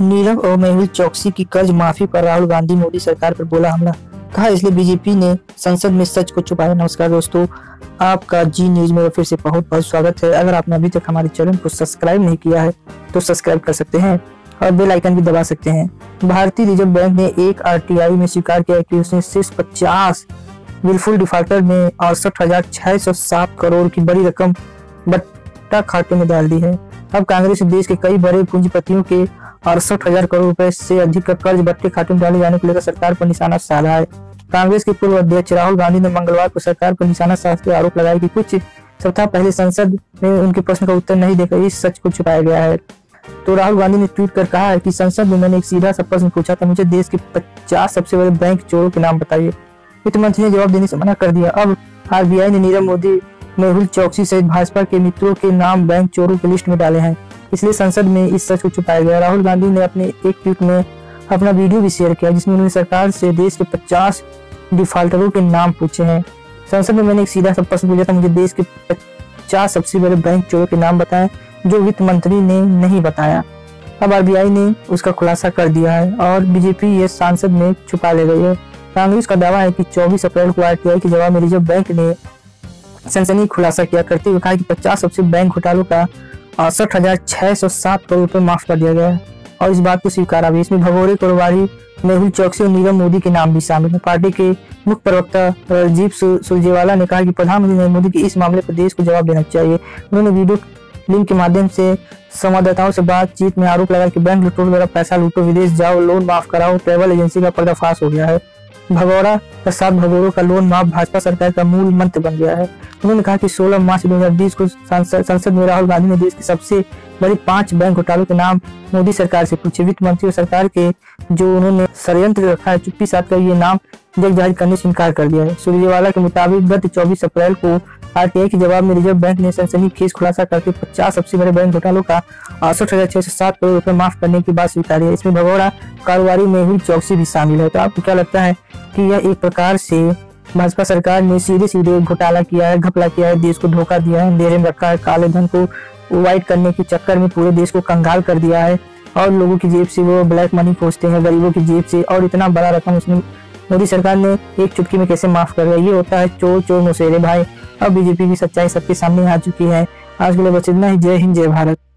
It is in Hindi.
नीरव और मेहुल चौकसी की कर्ज माफी पर राहुल गांधी मोदी सरकार पर बोला हमला। कहा इसलिए बीजेपी ने संसद में सच को छुपाया। नमस्कार दोस्तों, आपका जी न्यूज में फिर से बहुत बहुत स्वागत है। अगर आपने अभी तक हमारे चैनल को सब्सक्राइब नहीं किया है तो सब्सक्राइब कर सकते हैं और बेल आइकन भी दबा सकते हैं। भारतीय रिजर्व बैंक ने एक आरटीआई में स्वीकार किया कि उसने शीर्ष 50 विलफुल डिफॉल्टर में 68,607 करोड़ की बड़ी रकम बट्टा खाते में डाल दी है। अब कांग्रेस ने देश के कई बड़े पूंजीपतियों के 68,000 करोड़ रुपए से अधिक का कर्ज बट्टे खाते में डाले जाने को लेकर सरकार पर निशाना साधा है। कांग्रेस के पूर्व अध्यक्ष राहुल गांधी ने मंगलवार को सरकार पर निशाना साधते आरोप लगाया कि कुछ सप्ताह पहले संसद में उनके प्रश्न का उत्तर नहीं देकर इस सच को छुपाया गया है। तो राहुल गांधी ने ट्वीट कर कहा है कि संसद में मैंने एक सीधा सा प्रश्न पूछा था, मुझे देश के 50 सबसे बड़े बैंक चोरों के नाम बताइए। वित्त मंत्री ने जवाब देने से मना कर दिया। अब आरबीआई ने नीरव मोदी, मेहुल चौकसी सहित भाजपा के मित्रों के नाम बैंक चोरों की लिस्ट में डाले हैं, इसलिए संसद में इस सच को छुपाया गया। राहुल गांधी ने अपने एक ट्वीट में अपना वीडियो भी शेयर किया जिसमें उन्होंने सरकार से देश के 50 डिफॉल्टरों के नाम पूछे हैं। संसद में मैंने एक सीधा सा प्रश्न पूछा था, मुझे देश के 50 सबसे बड़े बैंक चोरों के नाम बताएं, जो वित्त मंत्री ने नहीं बताया। अब आरबीआई ने उसका खुलासा कर दिया है और बीजेपी ये सांसद में छुपा ले गई है। कांग्रेस का दावा है कि 24 अप्रैल को आरटीआई के जवाब में रिजर्व बैंक ने सनसनी खुलासा किया करते हुए कहा कि 50 सबसे बैंक घोटालों का 68,607 करोड़ रुपए माफ कर दिया गया है और इस बात को स्वीकारा भी। इसमें भगोड़े कारोबारी मेहुल चौकसी और नीरव मोदी के नाम भी शामिल है। पार्टी के मुख्य प्रवक्ता रणदीप सुरजेवाला ने कहा कि प्रधानमंत्री नरेंद्र मोदी की इस मामले पर देश को जवाब देना चाहिए। उन्होंने वीडियो लिंक के माध्यम से संवाददाताओं से बातचीत में आरोप लगाया कि बैंक लुटेरों द्वारा पैसा लूटो, विदेश जाओ, लोन माफ कराओ, ट्रैवल एजेंसी का पर्दाफाश हो गया है। भगोड़ा के साथ भगोड़ों का लोन माफ भाजपा सरकार का मूल मंत्र बन गया है। उन्होंने कहा कि 16 मार्च 2020 को संसद में राहुल गांधी ने देश के सबसे बड़ी 5 बैंक घोटालों के नाम मोदी सरकार से पूछे। वित्त मंत्री और सरकार के जो उन्होंने षड्यंत्र रखा है, चुप्पी साध कर ये नाम जग जाहिर करने से इनकार कर दिया है। सुरजेवाला के मुताबिक गत 24 अप्रैल को आरटीआई के जवाब में रिजर्व बैंक ने सनसनीखेज खुलासा करके 50 सबसे बड़े बैंक घोटालों का 68,607 करोड़ रुपए माफ करने की बात स्वीकारी है। इसमें भगोड़ा कारोबारी मेहुल चौकसी भी शामिल है। तो आपको क्या लगता है कि यह एक प्रकार से भाजपा सरकार ने सीधे सीधे घोटाला किया है, घपला किया है, देश को धोखा दिया है, अंधेरे में रखा है, काले धन को व्हाइट करने के चक्कर में पूरे देश को कंगाल कर दिया है और लोगों की जेब से वो ब्लैक मनी खोजते हैं, गरीबों की जेब से, और इतना बड़ा रकम उसने मोदी सरकार ने एक चुटकी में कैसे माफ कर दिया। ये होता है चोर चोर मुसेरे भाई। अब बीजेपी की सच्चाई सबके सामने आ चुकी है। आज के लिए बस इतना ही। जय हिंद, जय भारत।